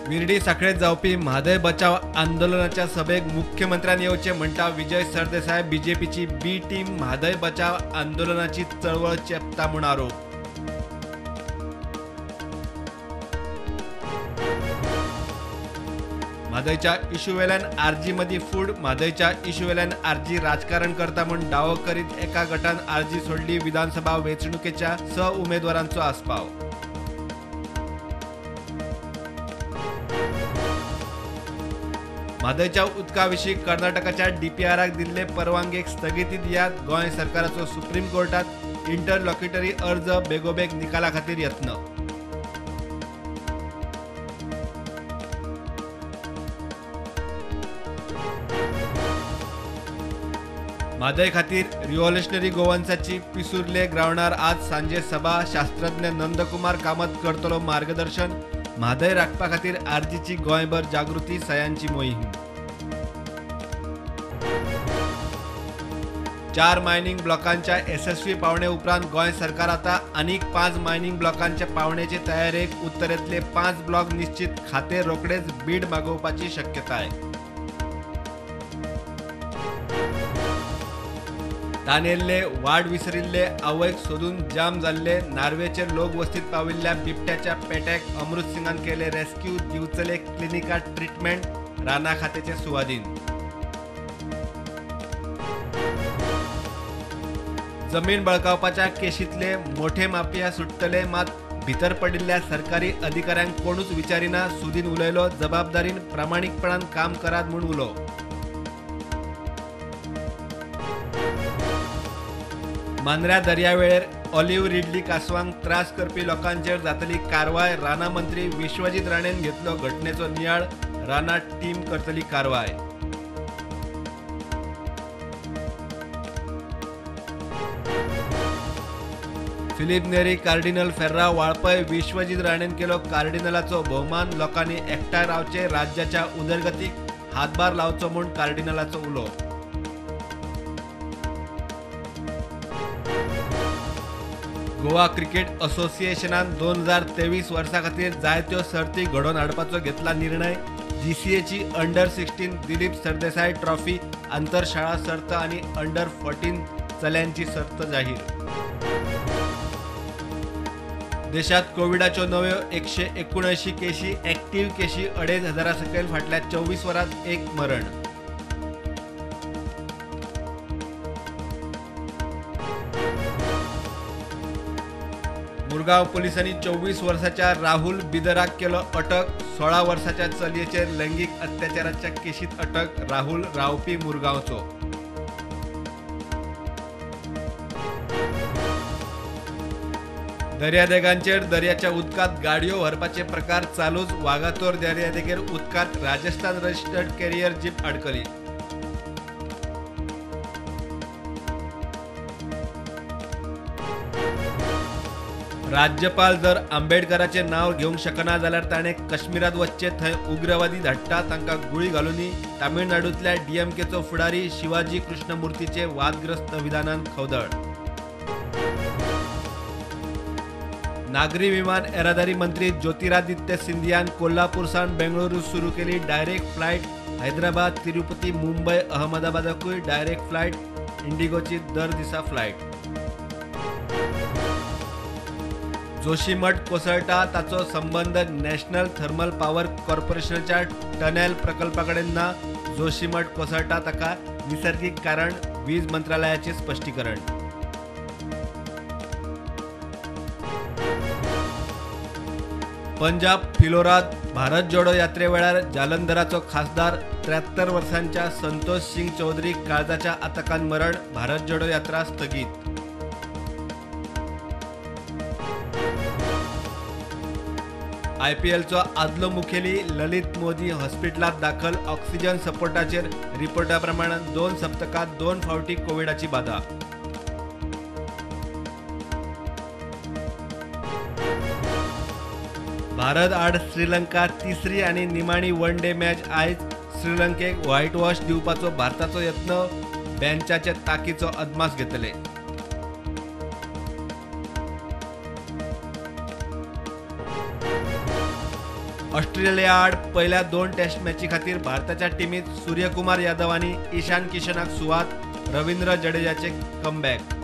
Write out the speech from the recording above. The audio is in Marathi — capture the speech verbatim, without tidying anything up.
विर्डी साखळेत जावपी म्हादय बचाव आंदोलनाच्या सभेक मुख्यमंत्र्यांनी येवचे म्हणटा विजय सरदेसाय। बीजेपीची बी टीम म्हादय बचाव आंदोलनाची चळवळ चेपता म्हूण आरोप। म्हादयच्या इशू वेल्यान आरजी मदीं फूड। म्हादयच्या इशू वेल्यान आरजी राजकारण करता म्हूण दावो करीत एका गटान आरजी सोडली। विधानसभा वेंचणुकेच्या स उमेदवारांचो आस्पाव। म्हादयच्या उदका विशीं कर्नाटकाच्या डीपीआराक दिल्ले परवानगेक स्थगिती दियात। गोंय सरकाराचो सुप्रीम कोर्टात इंटरलॉक्युटरी अर्ज बेगोबेग निकाला खातीर यत्न। म्हादय खातीर रिव्होल्युशनरी गोवन्साची पिसुर्ले ग्रावंडार आज सांजे सभा। शास्त्रज्ञ नंदकुमार कामत करतलो मार्गदर्शन। म्हादय राखपा खातीर आरजीची गोंयभर जागृती सयांची मोहीम। चार मायनिंग ब्लॉकांच्या यशस्वी पावणे उपरांत गोंय सरकार आता आनीक पाच मायनिंग ब्लॉकांच्या पावणेचे तयारेक। उत्तरेतले पाच ब्लॉक निश्चित, खाते रोखडेच बीड मागोवपाची शक्यताय। तानेल्ले वाड विसरिल्ले आवयक सोदून जाम जाल्ले। नार्वेचे लोक वस्तीत पाविल्ल्या बिबट्याच्या पेट्याक अमृत सिंगान केले रेस्क्यू। दिवचले क्लिनिकात ट्रीटमेंट, राना खात्याचे सुवाधीन। जमीन बळकावपाच्या केशींतले मोठे माफिया सुट्टले, मात भितर पडिल्ल्या सरकारी अधिकाऱ्यांक कोणूच विचारिना। सुदीन उलयलो, जबाबदारीन प्रामाणीकपणान काम करात म्हूण उलो। मांद्र्या दर्यावेळेर ऑलिव्ह रिडली कासवांक त्रास करपी लोकांचेर जातली कारवाय। राना मंत्री विश्वजीत राणेन घेतलो घटनेचो नियाळ। राना टीम करतली कारवाय। फिलिप नेरी कार्डिनल फेर्रा वाळपय। विश्वजीत राणेन केलो कार्डिनलाचो भोवमान। लोकांनी एकठांय रावचे, राज्याच्या उदरगतीक हातभार लावचो म्हूण कार्डिनलाचो उलो। गोवा क्रिकेट असोसिएशनान दोन हजार तेवीस वर्सा खातीर जायत्यो सर्ती घडोवन हाडपाचो घेतला निर्णय। जीसीएची under sixteen Dilip Sardesai trophy, आंतरशाळा सर्त आनी अंडर फोर्टीन चल्यांची सर्त जाहीर। देशात कोविडाच्यो नव्यो एकशे एकोणऐंशी केशी। एक्टिव्ह केशी अडेज हजारा सकयल। फाटल्या चोवीस वरांत एक मरण। मुरगांव पोलिसांनी चोवीस वर्साच्या राहुल बिदराक केलो अटक। सोळा वर्साच्या चलयेचेर लैंगिक अत्याचाराच्या केशीत अटक। राहुल रावपी मुरगांवचो। दर्यादेगांचेर दर्याच्या उदकांत गाडयो व्हरपाचे प्रकार चालूच। वागातोर दर्यादेगेर उदकांत राजस्थान रजिस्टर्ड कॅरियर जीप अडकली। राज्यपाल जर आंबेडकराचे नाव घेवंक शकना जाल्यार ताणें काश्मीरात वचचे, थंय उग्रवादी धाडटा तांकां गुळी घालूनी। तामिळनाडूंतल्या डीएमकेचो फुडारी शिवाजी कृष्णमुर्तीचे वादग्रस्त विधानान खवदळ। नागरी विमान येरादारी मंत्री ज्योतिरादित्य सिंधियान कोल्हापूरसान बेंगळुरू सुरू केली डायरेक्ट फ्लायट। हैदराबाद, तिरुपती, मुंबय, अहमदाबादकूय डायरेक्ट फ्लायट। इंडिगोची दर दिसा फ्लायट। जोशीमठ कोसळटा, ताचो संबंध नॅशनल थर्मल पॉवर कॉर्पोरेशनच्या टनेल प्रकल्पाकडेन ना। जोशीमठ कोसळटा ताका नैसर्गिक कारण, वीज मंत्रालयाचे स्पश्टीकरण। पंजाब फिलोरात भारत जोडो यात्रे वेळार जालंधराचो खासदार त्र्याहत्तर वर्सांच्या संतोष सिंग चौधरी काळजाच्या आतकान मरण। भारत जोडो यात्रा स्थगीत। आयपीएलचो आदलो मुखेली ललित मोदी हॉस्पिटलात दाखल। ऑक्सिजन सपोर्टाचेर रिपोर्टा प्रमाण दोन सप्तकात दोन फावटी कोविडाची बाधा। भारत आड श्रीलंका तिसरी आनी निमाणी वन डे मॅच आयज। श्रीलंकेक व्हाईट वॉश दिवपाचो भारताचो यत्न। बेंचाचे ताकीचो अदमास घेतले। ऑस्ट्रेलिया आड पहिल्या दोन टेस्ट मॅची खातीर भारताच्या टीमीत सूर्यकुमार यादव आणि ईशान किशनाक सुवात, रवींद्र जडेजाचे कमबॅक.